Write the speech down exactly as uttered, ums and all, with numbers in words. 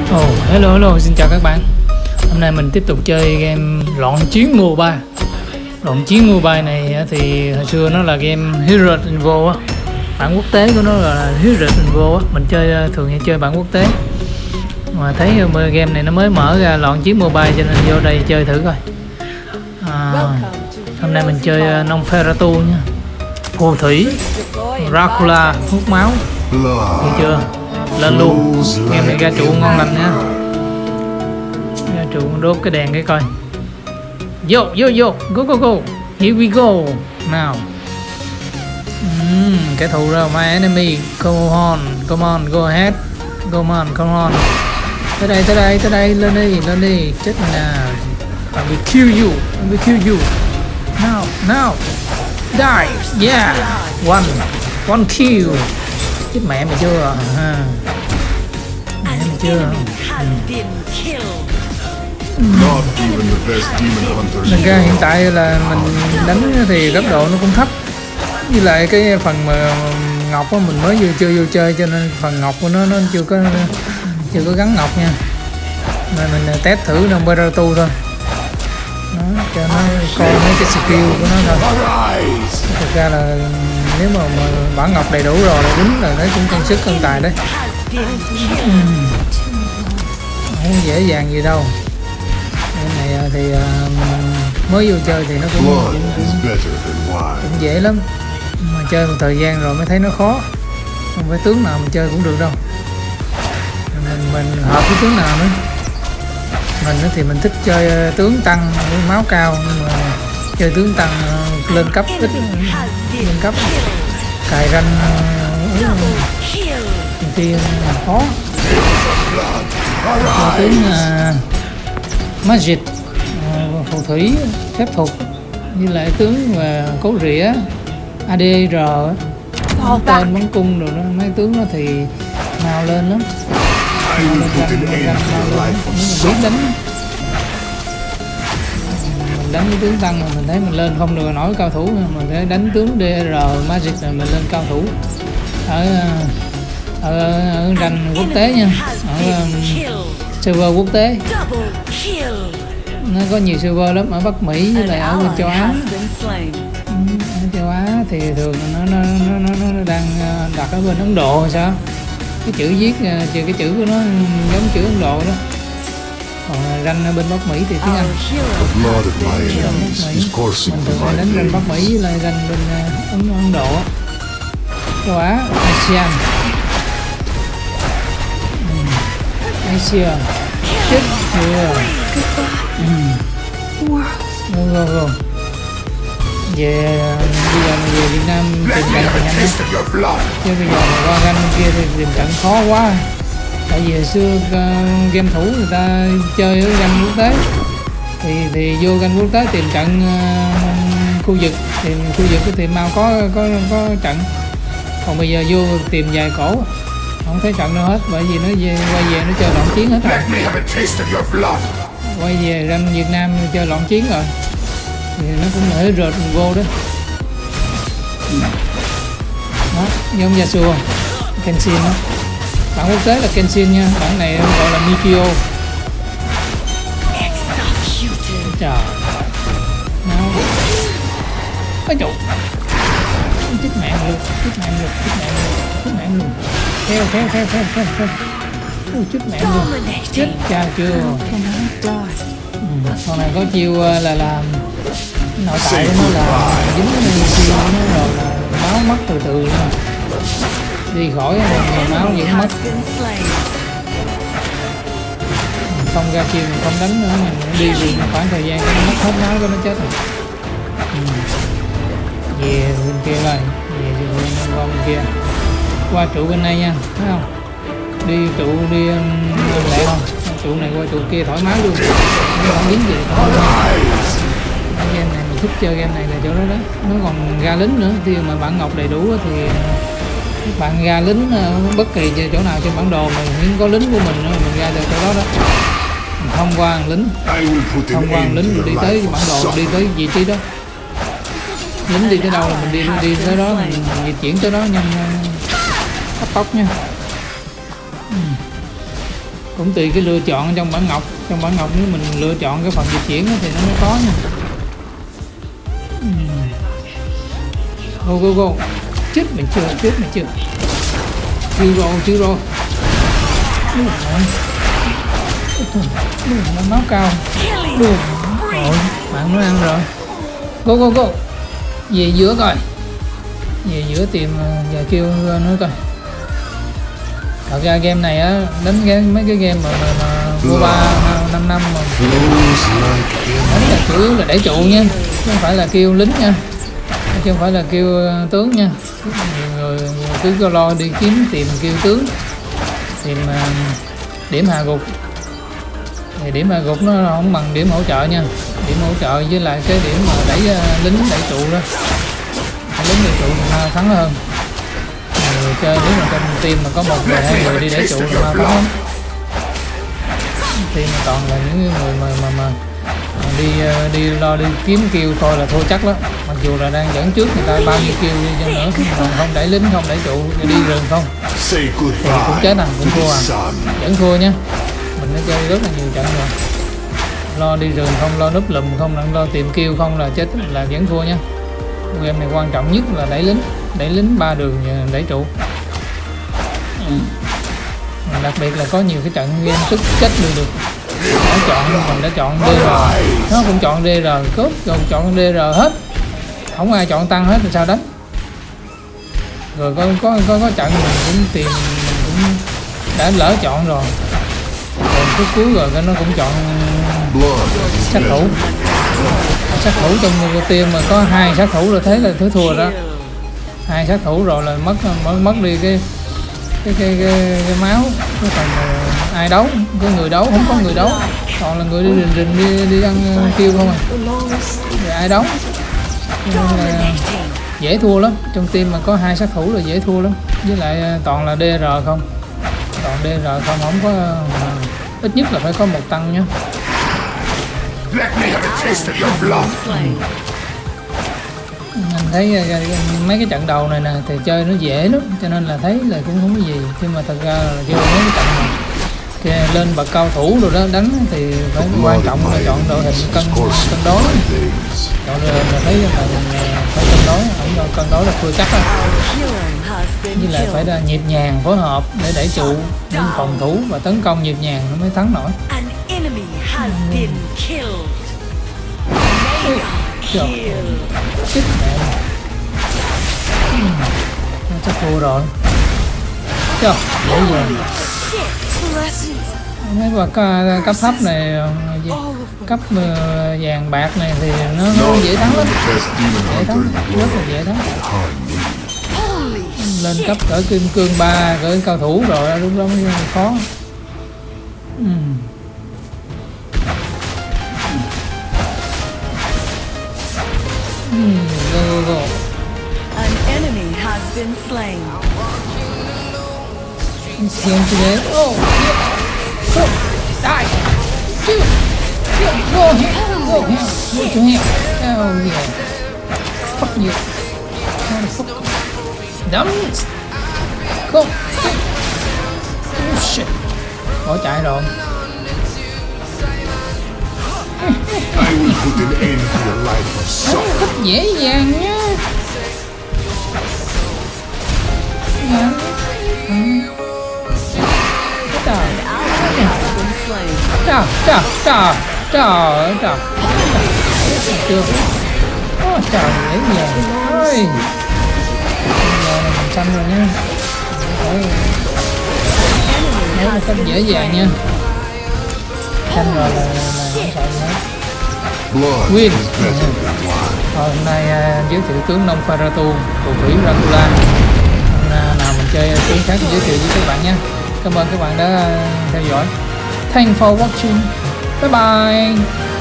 Oh, hello hello, xin chào các bạn. Hôm nay mình tiếp tục chơi game Loạn Chiến Mobile. Loạn Chiến Mobile này thì hồi xưa nó là game Heroes Invo á. Bản quốc tế của nó là Heroes Invo á. Mình chơi thường hay chơi bản quốc tế. Mà thấy game này nó mới mở ra Loạn Chiến Mobile cho nên vô đây chơi thử coi. À, hôm nay mình chơi Nosferatu nha. Phù thủy, Dracula, hút máu. Được chưa? Lên luôn. Game này ra trụ ngon lành nha. Ra trụ đốt cái đèn cái coi. Vô vô vô, go go go. Here we go. Nào. Uhm, kẻ thù rồi, my enemy. Come on, come on, go ahead. Come on, come on. Tới đây, tới đây, tới đây, lên đi, lên đi. Chết mày nào. I will kill you. I will kill you. Now, now. Die. Yeah. One. One kill. Chết mẹ mày chưa à? Mẹ mày chưa? Nên ra hiện tại là mình đánh thì cấp độ nó cũng thấp. Với lại cái phần mà ngọc á mình mới vừa chơi vô chơi cho nên phần ngọc của nó nó chưa có chưa có gắn ngọc nha. Nên mình test thử Nosferatu thôi. Đó, cho nó coi mấy cái skill của nó thôi. Thực ra là nếu mà, mà bản ngọc đầy đủ rồi là đúng là thấy cũng công sức cân tài đấy. uhm. Không dễ dàng gì đâu. Cái này thì uh, mới vô chơi thì nó cũng, cũng, cũng, cũng dễ lắm. Mà chơi một thời gian rồi mới thấy nó khó. Không phải tướng nào mình chơi cũng được đâu. Mình, mình hợp với tướng nào nữa. Mình thì mình thích chơi tướng tăng máu cao, nhưng mà chơi tướng tăng lên cấp ít, lên cấp cài ranh kia khó. Chơi tướng uh, Magic, uh, phù thủy, phép thuật, với lại tướng và cấu rỉa, a đê rờ, tên bắn cung rồi đó, mấy tướng đó thì nào lên lắm. Nào lên ranh, lên ranh, nào lên, nếu mà biết đánh. Đánh với tướng tăng mà mình thấy mình lên không được nổi cao thủ, mình thấy đánh tướng đê rờ Magic là mình lên cao thủ ở ở, ở ranh quốc tế nha, ở um, server quốc tế. Nó có nhiều server lắm ở Bắc Mỹ với lại ở bên châu Á. Ở châu Á thì thường nó nó nó nó, nó đang đặt ở bên Ấn Độ hay sao? Cái chữ viết trừ cái chữ của nó giống chữ Ấn Độ đó. Còn ranh ở bên Bắc Mỹ thì tiếng Anh. Mình thường hay đánh ranh Bắc Mỹ với lại ranh bên Ấn, Ấn Độ, châu Á, ASEAN. uhm. Asia. Chết chưa? Go go go. Về bây giờ về Việt Nam tìm cảnh thì nhanh lắm. Chứ bây giờ mà qua ranh kia thì tìm cảnh khó quá. Tại vì hồi xưa uh, game thủ người ta chơi ở ranh quốc tế thì thì vô ranh quốc tế tìm trận uh, khu vực, tìm khu vực thì mau có có có trận. Còn bây giờ vô tìm vài cổ không thấy trận đâu hết, bởi vì nó về, quay về nó chơi loạn chiến hết rồi. Quay về ranh Việt Nam chơi loạn chiến rồi thì nó cũng ở rệt vô đó. Đó, giống Yasuo, Kenshin đó. Bản quốc tế là Kenshin nha, bản này gọi là Mikio. Trời. Nào. Ôi trời. Chết mẹ luôn, chết mẹ luôn, chết mẹ luôn, chết mẹ luôn. Theo theo theo theo theo theo. Ôi chết mẹ luôn. Chết cha chưa. Ừ, con này có chiêu là làm nội tại của nó là dính cái chiêu nó rồi là máu mất từ từ nha. Đi khỏi mà máu vẫn mất. Không ra chiêu mình không đánh nữa, mình đi vì khoảng thời gian nó mất hết máu cho nó chết rồi. Ừ. Về bên kia rồi, về bên qua bên kia, qua trụ bên này nha, thấy không? Đi trụ đi um, lẹ không? Trụ này qua trụ kia thoải mái luôn, không dính gì thoải mái. Game này mình thích chơi game này là chỗ đó đó, nó còn ra lính nữa. Thì mà bạn ngọc đầy đủ thì các bạn ra lính bất kỳ chỗ nào trên bản đồ mà nhưng có lính của mình mình ra từ chỗ đó đó, mình thông qua lính, thông qua lính mình đi tới bản đồ, đi tới vị trí đó, lính đi tới đâu là mình đi đi tới đó, mình, mình di chuyển tới đó nhanh cấp tốc nha. cũng tùy cái lựa chọn trong bản ngọc. Trong bản ngọc nếu mình lựa chọn cái phần dịch chuyển thì nó mới có nha. Go go go. Chết mình chưa, chết mình chưa. Chưa rồi, chưa rồi. Đúng rồi. Đúng rồi, máu cao. Đúng rồi, bạn nó ăn rồi. Go go go. Về giữa coi. Về giữa tìm giờ kêu nữa coi. Thật ra game này á, đánh cái mấy cái game mà mà, mà vô ba năm năm mà đánh là chủ yếu là đẩy trụ nha, chứ không phải là kêu lính nha, chứ không phải là kêu tướng nha. Nhiều người, người cứ có lo đi kiếm tìm kêu tướng, tìm uh, điểm hạ gục. Thì điểm hạ gục nó không bằng điểm hỗ trợ nha. Điểm hỗ trợ với lại cái điểm mà đẩy uh, lính đẩy trụ đó, lính đẩy trụ thì thắng hơn. Người chơi nếu mà trong team mà có một người hai người đi để trụ thì ma thắng lắm. Team mà toàn là những người mà mà, mà, mà đi đi lo đi kiếm kill thôi là thua chắc lắm. Mặc dù là đang dẫn trước người ta bao nhiêu kill đi cho nữa, còn không đẩy lính không đẩy trụ đi rừng không thì cũng chết à, cũng thua à, vẫn thua nhá. Mình đã chơi rất là nhiều trận rồi, lo đi rừng không, lo núp lùm không, lo tìm kill không là chết, là vẫn thua nhá. Game này quan trọng nhất là đẩy lính, đẩy lính ba đường đẩy trụ. Ừ. Đặc biệt là có nhiều cái trận game tức chết đi được. Đã chọn mình đã chọn đê rờ, nó cũng chọn đê rờ cướp, rồi chọn đê rờ hết, không ai chọn tăng hết thì sao đánh. Rồi có có có, có trận mình cũng tìm, mình cũng đã lỡ chọn rồi, rồi phút cuối rồi nó cũng chọn sát thủ. Sát thủ trong một team mà có hai sát thủ là thế là thứ thua đó. Hai sát thủ rồi là mất mất, mất đi cái cái cái cái, cái máu. Cái phần ai đấu, có người đấu không có người đấu, còn là người đi rình rình đi đi ăn kêu không à. Rồi ai đấu là dễ thua lắm. Trong team mà có hai sát thủ là dễ thua lắm. Với lại toàn là đê rờ không, toàn đê rờ không, không có ít nhất là phải có một tăng nhá. Let me have a taste of your blood. Mình thấy mấy cái trận đầu này nè thì chơi nó dễ lắm, cho nên là thấy là cũng không có gì. Nhưng mà thật ra là chơi mấy cái trận này cái lên bậc cao thủ rồi đó đánh thì phải quan trọng là chọn đội hình cân cân đối. Chọn đội hình là thấy là phải cân đối, không cân đối là thua chắc á. Với lại phải là nhịp nhàng phối hợp để đẩy trụ, để phòng thủ và tấn công nhịp nhàng nó mới thắng nổi. Has been killed. Trời, chết mẹ. Nó chắc thua rồi. Trời, dễ dàng. Mấy quả cấp thấp này, cấp vàng bạc này thì nó, nó dễ thắng lắm. Dễ thắng, rất là dễ thắng. Lên cấp cỡ kim cương ba, cỡ cao thủ rồi lúc đó mới khó. uhm. Hmm, go, go, go. An enemy has been slain. Xem today. Oh, yeah. Go. Die. Shoot. Shoot. Go here. Go here. Go to him. Oh yeah. Fuck you. Motherfucker. Dumb. Go. Oh shit. Bỏ chạy rồi. I will put an end to your life of sorrow. Rất dễ dàng nhá. Trời trời trời trời trời trời chưa. Ôi trời dễ dàng ơi. Giờ này mình xanh rồi nha. Nếu một cách dễ dàng nha. Xanh rồi là không sợ nữa. Win. Rồi hôm nay uh, giới thiệu tướng Nông Pharatu, phù thủy Dracula. Hôm nào mình chơi tướng khác giới thiệu với các bạn nha. Cảm ơn các bạn đã theo dõi. Thanks for watching. Bye bye.